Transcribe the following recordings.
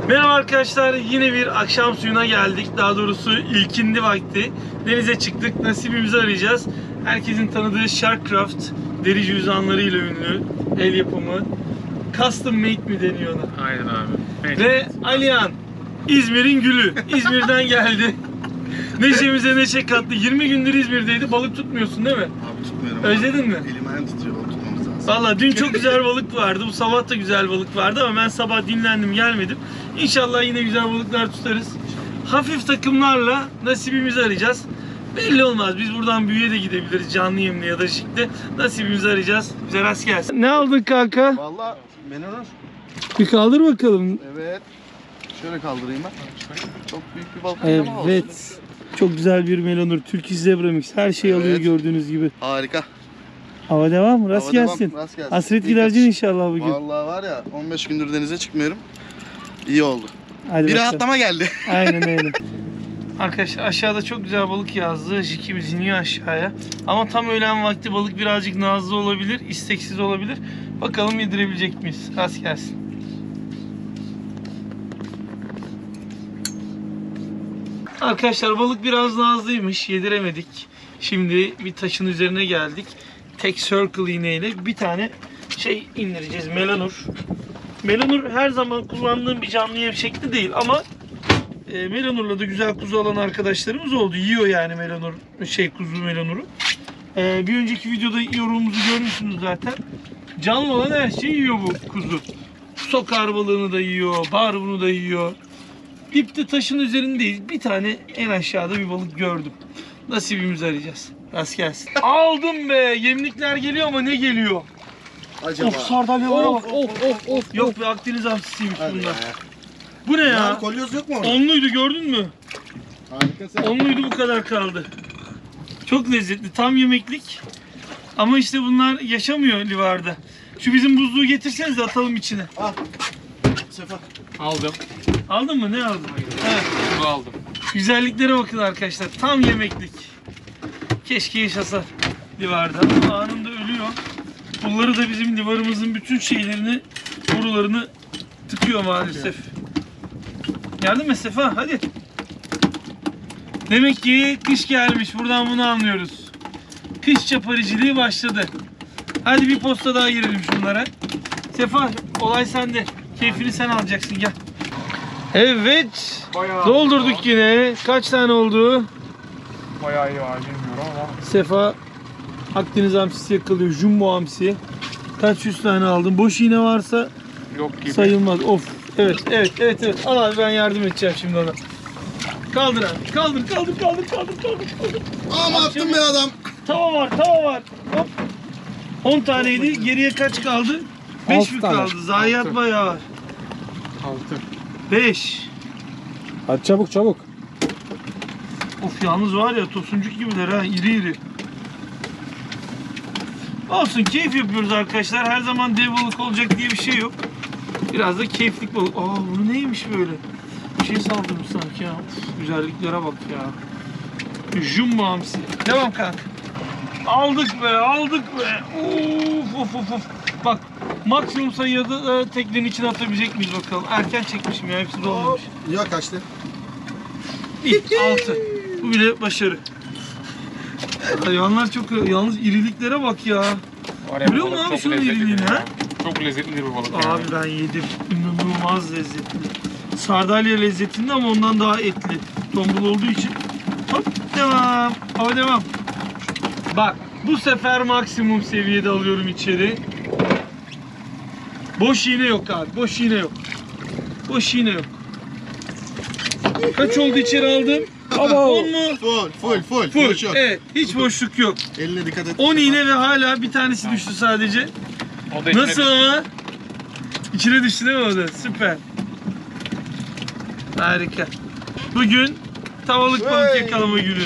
Merhaba arkadaşlar, yine bir akşam suyuna geldik. Daha doğrusu ilkindi vakti. Denize çıktık, nasibimizi arayacağız. Herkesin tanıdığı Sharkcraft deri cüzdanlarıyla ünlü, el yapımı. Custom made mi deniyor ona? Aynen abi. Evet. Ve Alihan, İzmir'in gülü. İzmir'den geldi. Neşemize neşe kattı. 20 gündür İzmir'deydi. Balık tutmuyorsun değil mi? Abi tutmuyorum. Özledin mi? Elim ayağım titriyor, balık tutmamız lazım. Valla dün çok güzel balık vardı. Bu sabah da güzel balık vardı ama ben sabah dinlendim, gelmedim. İnşallah yine güzel balıklar tutarız. Hafif takımlarla nasibimizi arayacağız. Belli olmaz. Biz buradan büyüye de gidebiliriz. Canlı yemle ya da şikle. Nasibimizi arayacağız. Bize rast gelsin. Ne aldın kanka? Valla menonur. Bir kaldır bakalım. Evet. Şöyle kaldırayım ben. Çok büyük bir balık değil ama olsun. Evet. Çok güzel bir melonur. Türkiye Zebra Mix. Her şeyi alıyor Evet. gördüğünüz gibi. Harika. Hava devam. Rast Hava gelsin. devam, rast gelsin. Hasret İyi gidereceksin kaçış. inşallah bugün. Vallahi var ya 15 gündür denize çıkmıyorum. İyi oldu. Hadi Bir bakalım. rahatlama geldi. Aynen öyle. Arkadaşlar aşağıda çok güzel balık yazdı. Jikimiz iniyor aşağıya. Ama tam öğlen vakti balık birazcık nazlı olabilir, isteksiz olabilir. Bakalım yedirebilecek miyiz? Rast gelsin. Arkadaşlar balık biraz nazlıymış. Yediremedik. Şimdi bir taşın üzerine geldik. Tek circle iğneyle bir tane şey indireceğiz. Melonur. Melonur her zaman kullandığım bir canlı yem şekli değil ama Melonur'la da güzel kuzu alan arkadaşlarımız oldu. Yiyor yani Melonur, kuzu Melonur'u. Bir önceki videoda yorumumuzu görmüşsünüz zaten. Canlı olan her şeyi yiyor bu kuzu. Sokar balığını da yiyor, barbunu da yiyor. Dipte taşın üzerindeyiz. Bir tane en aşağıda bir balık gördüm. Nasibimizi arayacağız. Rast gelsin. Aldım be. Yemlikler geliyor ama ne geliyor? Acaba. Of sardalyalara bak. Of. Yok be, Akdeniz hamsisiymiş Hadi bunlar. be. Bu ne Ya ya? kolyoz yok mu orada? Onluydu, gördün mü? Harikasın. Onluydu, bu kadar kaldı. Çok lezzetli, tam yemeklik. Ama işte bunlar yaşamıyor livarda. Şu bizim buzluğu getirseniz de atalım içine. Al. Sefa. Aldım. Aldın mı? Ne aldın? Evet. Bunu aldım. Güzelliklere bakın arkadaşlar. Tam yemeklik. Keşke yaşasa livarda. Anında ölüyor. Pulları da bizim livarımızın bütün şeylerini, borularını tıkıyor maalesef. Yardım et Sefa, hadi. Demek ki kış gelmiş. Buradan bunu anlıyoruz. Kış çapariciliği başladı. Hadi bir posta daha girelim şunlara. Sefa, olay sende. Keyfini sen alacaksın, gel. Evet. Bayağı Doldurduk yine. Kaç tane oldu? Bayağı iyi var bilmiyorum ama. Sefa Akdeniz hamsisi yakalıyor. Jumbo hamsi. Kaç yüz tane aldın? Boş iğne varsa Yok gibi. sayılmaz. Of. Evet. Al abi, ben yardım edeceğim şimdi ona. Kaldır abi. Kaldır. Ama attım be adam. Tava var. Hop. 10 taneydi. Geriye kaç kaldı? 5 mi kaldı? Zayiat bayağı var. 6. 5. Hadi çabuk. Of, yalnız var ya, tosuncuk gibiler ha, iri. Olsun, keyif yapıyoruz arkadaşlar. Her zaman dev balık olacak diye bir şey yok. Biraz da keyiflik balık. Bu neymiş böyle? Bir şey saldırmış sanki ya. Of, güzelliklere bak ya. Jumbo hamsi. Devam kanka. Aldık be. Of. Bak, maksimum sayıda da teknenin içine atabilecek miyiz bakalım. Erken çekmişim ya, hepsi dolmamış. Yok kaçtı. 6. Bu bile başarı. Hayvanlar çok, yalnız iriliklere bak ya. Biliyor musun abi şunun iriliğini ha? Çok lezzetlidir bu balık. Abi ben yedim. İnanılmaz lezzetli. Sardalya lezzetinde ama ondan daha etli. Tombul olduğu için. Hop, devam. Hava devam. Bak, bu sefer maksimum seviyede alıyorum içeri. Boş iğne yok abi. Boş iğne yok. Kaç oldu içeri aldım? Ama 10 mu? Full. Boş yok. Evet, hiç boşluk yok. Eline dikkat et. 10 iğne ve hala bir tanesi düştü sadece. O da Nasıl ama? İçine düştü değil mi o da? Süper. Harika. Bugün tavalık balık Hey! yakalama günü.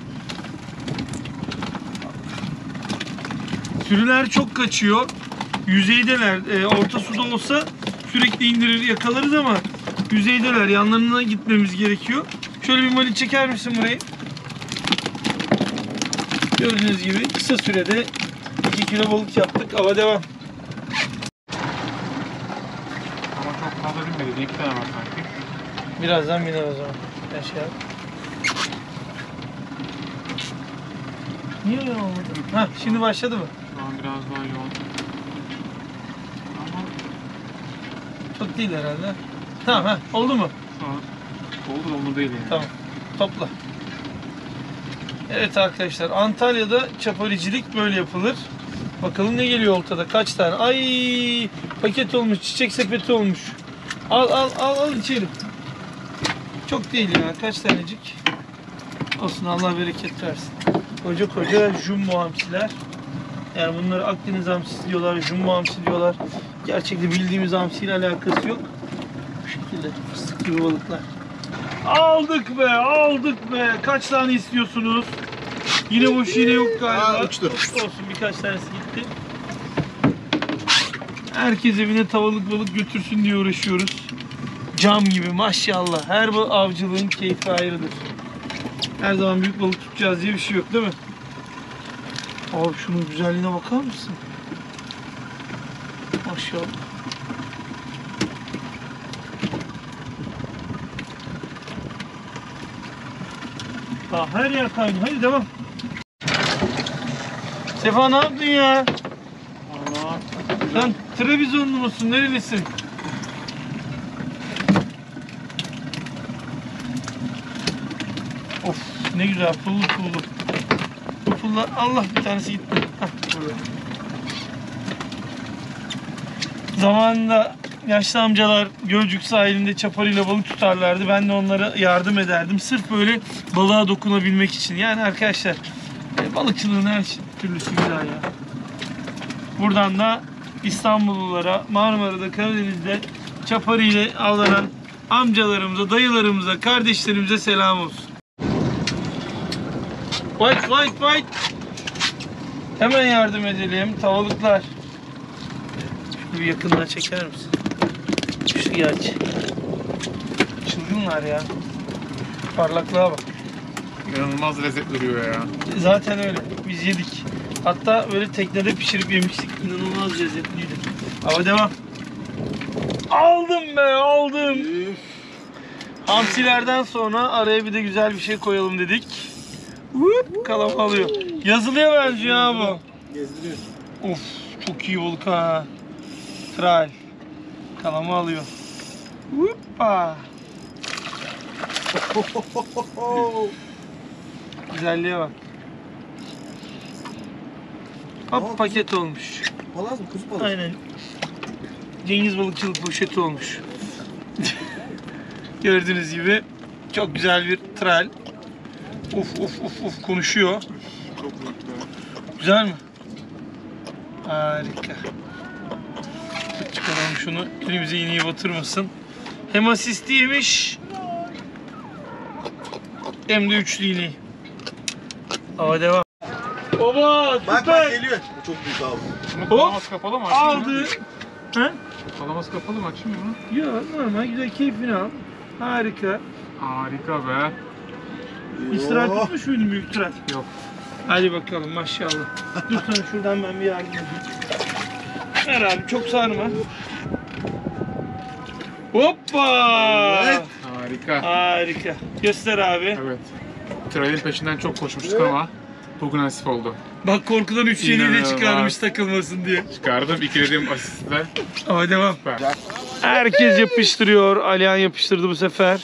Sürüler çok kaçıyor. Yüzeydeler. Orta suda olsa sürekli indirir yakalarız ama yüzeydeler. Yanlarına gitmemiz gerekiyor. Şöyle bir mali çeker misin burayı? Gördüğünüz gibi kısa sürede 2 kilo balık yaptık. Hava devam. Ama çok fazla binmedi Bizde 2 tane var sanki. Birazdan biner o zaman. Ben şey yap. Niye öyle olmadı? Hah, şimdi başladı mı? Şu an biraz daha yoğun. Ama Çok değil herhalde. Tamam, ha, oldu mu? şu an oldu mu değil yani. Tamam. Topla. Evet arkadaşlar, Antalya'da çaparicilik böyle yapılır. Bakalım ne geliyor ortada, kaç tane? Ay, paket olmuş, çiçek sepeti olmuş. Al içelim. Çok değil ya, kaç tanecik? Olsun, Allah bereket versin. Koca koca jumbo hamsiler. Yani bunları Akdeniz hamsisi diyorlar, jumbo hamsi diyorlar. Gerçekten bildiğimiz hamsiyle alakası yok. Bu şekilde fıstık gibi balıklar. Aldık be. Kaç tane istiyorsunuz? Yine boş, yine yok galiba. Uçtu. Olsun, birkaç tanesi gitti. Herkes evine tavalık balık götürsün diye uğraşıyoruz. Cam gibi maşallah. Her avcılığın keyfi ayrıdır. Her zaman büyük balık tutacağız diye bir şey yok, değil mi? Abi şunun güzelliğine bakar mısın? Maşallah. Her yer kaynıyor. Hadi devam. Sefa ne yaptın ya? Allah. Sen Trabzonlu musun? Nerelisin? Of, ne güzel pullu. Bu pullar, Allah, bir tanesi gitti. Hah, burada. Zamanında yaşlı amcalar Gölcük sahilinde çaparıyla balık tutarlardı. Ben de onlara yardım ederdim. Sırf böyle balığa dokunabilmek için. Yani arkadaşlar, balıkçılığın her türlüsü güzel ya. Buradan da İstanbullulara, Marmara'da, Karadeniz'de çaparıyla avlanan amcalarımıza, dayılarımıza, kardeşlerimize selam olsun. Fight. Hemen yardım edelim. Tavalıklar. Şunu bir yakından çeker misin? Şu gerçi. Çılgınlar ya. Parlaklığa bak. İnanılmaz lezzetli duruyor ya. Zaten öyle. Biz yedik. Hatta böyle teknede pişirip yemiştik. İnanılmaz lezzetliydi. Ama devam. Aldım. Hamsilerden sonra araya bir de güzel bir şey koyalım dedik. Kalama alıyor. Yazılıya benziyor ha bu. Gezdiriyor. Of, çok iyi balık ha. Tral. Kalama alıyor. Hoppa. Güzelliğe bak. Hop, paket olmuş. Palaz mı? Kuzu palaz. Aynen. Cengiz balıkçılık poşeti olmuş. Gördüğünüz gibi çok güzel bir tral. Of konuşuyor. Çok büyük be. Güzel mi? Harika. Çıkaralım şunu. Elimize iğneyi batırmasın. Hem asisti yemiş, hem de üçlü iğneyi. Hava devam. Baba süper. Geliyor. Bu çok büyük abi. Bunu kalaması kapalı mı? Açayım Aldı. mı? Ha? Kalaması kapalı mı? Açayım mı bunu? Yok, normal, güzel, keyfini al. Harika. Harika be. Hiç tral tutmuş muydun, büyük tral? Yok. Hadi bakalım, maşallah. Dur sana şuradan ben bir yardım edeyim. Ver abi, çok sarma. Hoppa! Evet. Harika. Harika. Göster abi. Evet. Tralin peşinden çok koşmuştuk ama bugün nasip oldu. Bak, korkudan üç yeniyle İnanılmaz. çıkarmış takılmasın diye. Çıkardım ikilediğim asistle. Ama devam. Süper. Herkes yapıştırıyor. Alihan yapıştırdı bu sefer.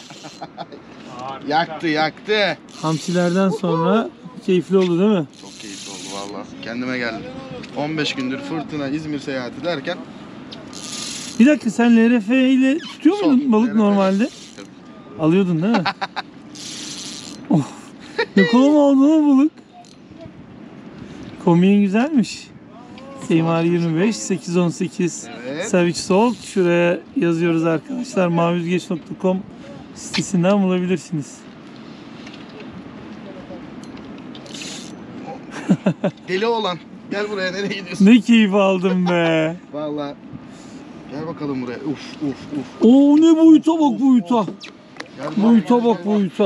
Yaktı. Hamsilerden sonra keyifli oldu değil mi? Çok keyifli oldu valla. Kendime geldim. 15 gündür fırtına, İzmir seyahati derken Bir dakika, sen LRF ile tutuyor muydun Son, balık LRF. normalde? Tabii. Alıyordun değil mi? Of. Ne kolum aldı lan balık. Komiğin güzelmiş. Seymar 25, 818 Evet. Savage Salt. Şuraya yazıyoruz arkadaşlar. maviyüzgeç.com sitesinden bulabilirsiniz. Deli olan. Gel buraya, nereye gidiyorsun? Ne keyif aldım be. Valla. Gel bakalım buraya. Uf. Oo, ne boyuta bak boyuta. Gel Boyuta bak boyuta.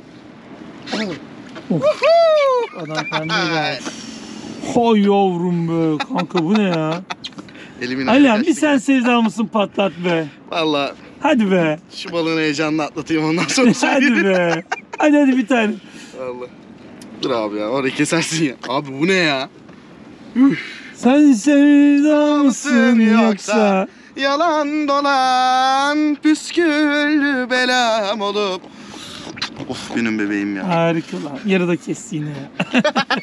Of. Adam kendine geldi. Hay yavrum be. Kanka bu ne ya? Elimin Alihan, bir kaçtı sen gel. sevda mısın, patlat be. Valla Hadi be. Şu balığın heyecanını atlatayım ondan sonra Hadi söyleyeyim. be. Hadi bir tane. Allah. Dur abi ya orayı kesersin ya. Abi bu ne ya? Sen sevda mısın yoksa? Yalan dolan püsküllü belam olup. Of benim bebeğim ya. Harika lan. Yarıda kesti yine ya.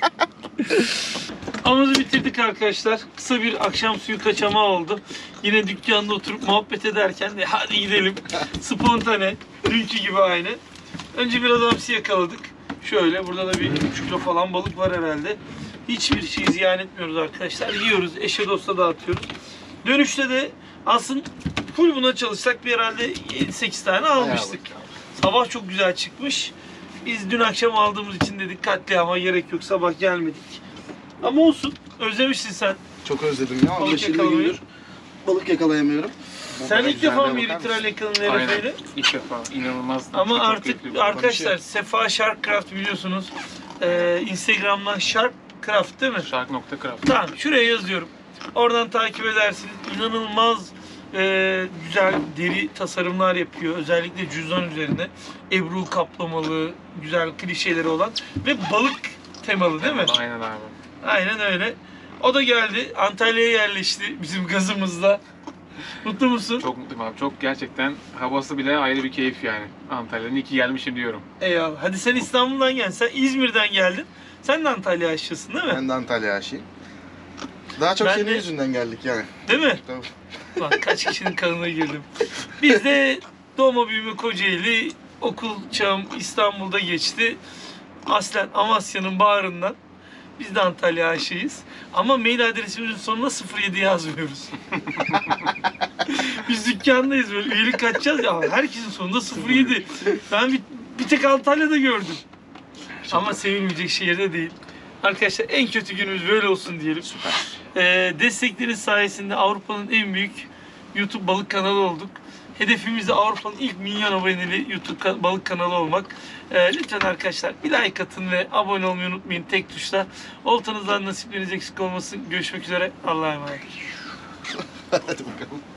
Avımızı bitirdik arkadaşlar. Kısa bir akşam suyu kaçamağı oldu. Yine dükkanda oturup muhabbet ederken de hadi gidelim. Spontane. Dünkü gibi aynı. Önce biraz hamsi yakaladık. Şöyle burada da bir 3 kilo falan balık var herhalde. Hiçbir şey ziyan etmiyoruz arkadaşlar. Yiyoruz. Eşe dosta dağıtıyoruz. Dönüşte de aslında full buna çalışsak bir herhalde 7-8 tane almıştık. Sabah çok güzel çıkmış. Biz dün akşam aldığımız için dedik katliama gerek yok. Sabah gelmedik. Ama olsun. Özlemişsin sen. Çok özledim ya. Balık 15-20 yakalamayı. gündür balık yakalayamıyorum. Sen ilk defa mı bakar ritral yakaladın Aynen. RF'yle? İlk defa. İnanılmaz. Ama çok artık keyifli bir arkadaşlar balık. Sefa Sharkcraft biliyorsunuz. Instagram'dan Sharkcraft değil mi? Shark.craft. Tamam şuraya yazıyorum. Oradan takip edersiniz. İnanılmaz güzel deri tasarımlar yapıyor. Özellikle cüzdan üzerine. Ebru kaplamalı, güzel klişeleri olan ve balık temalı değil mi? Aynen abi. Aynen öyle. O da geldi. Antalya'ya yerleşti bizim gazımızla. Mutlu musun? Çok mutluyum abi. Çok gerçekten havası bile ayrı bir keyif yani. Antalya'dan iyi ki gelmişim diyorum. Eyvallah. Hadi sen İstanbul'dan geldin. Sen İzmir'den geldin. Sen de Antalya aşçısın değil mi? Ben de Antalya aşığım. Daha çok Ben senin de- yüzünden geldik yani. Değil mi? Tabii. Bak kaç kişinin kanına girdim. Biz de doğma büyüme Kocaeli, okul çağım İstanbul'da geçti. Aslen Amasya'nın bağrından. Biz de Antalya aşığıyız. Ama mail adresimizin sonuna 07 yazmıyoruz. Biz dükkandayız böyle üyelik açacağız ya. Herkesin sonunda 07. Ben bir tek Antalya'da gördüm. Ama sevilmeyecek şehirde değil. Arkadaşlar en kötü günümüz böyle olsun diyelim. Destekleriniz sayesinde Avrupa'nın en büyük YouTube balık kanalı olduk. Hedefimiz de Avrupa'nın ilk milyon aboneli YouTube balık kanalı olmak. Lütfen arkadaşlar bir like atın ve abone olmayı unutmayın tek tuşla. Oltanızdan nasipleriniz eksik olmasın. Görüşmek üzere. Allah'a emanet. Hadi bakalım.